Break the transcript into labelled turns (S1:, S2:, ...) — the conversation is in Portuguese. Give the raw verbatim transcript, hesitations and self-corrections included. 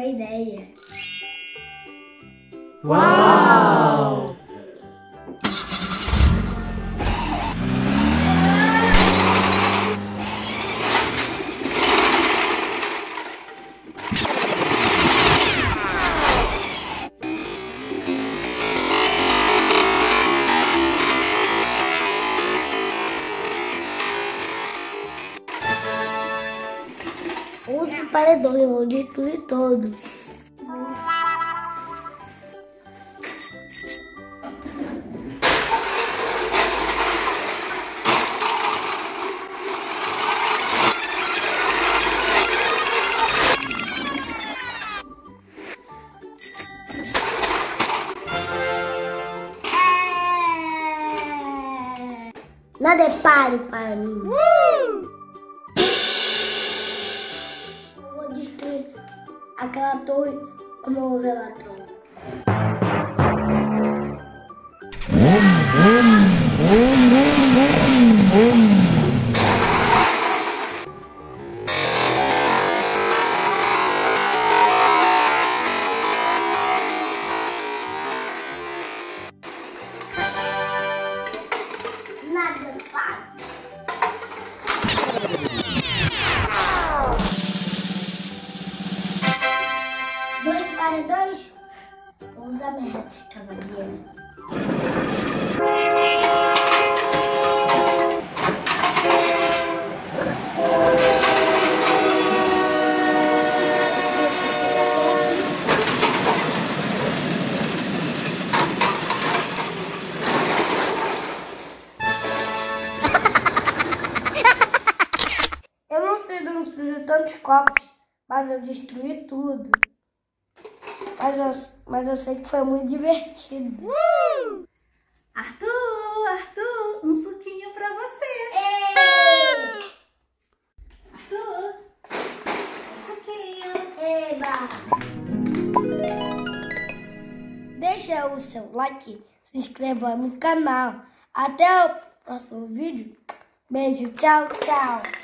S1: uma ideia.
S2: Uau!
S1: Outro paredão, eu vou destruir todo. Nada é páreo para mim. Uh! Eu vou destruir aquela torre com o meu relator. Nada faz. Dois paredões. Vou usar minha reta escavadeira. Eu não sei de onde surgiu tantos copos, mas eu destruí tudo. Mas eu, mas eu sei que foi muito divertido.
S2: Uh! Arthur, Arthur, um suquinho pra você.
S1: Ei!
S2: Arthur, suquinho.
S1: Eba! Deixa o seu like, se inscreva no canal. Até o próximo vídeo. Beijo, tchau, tchau.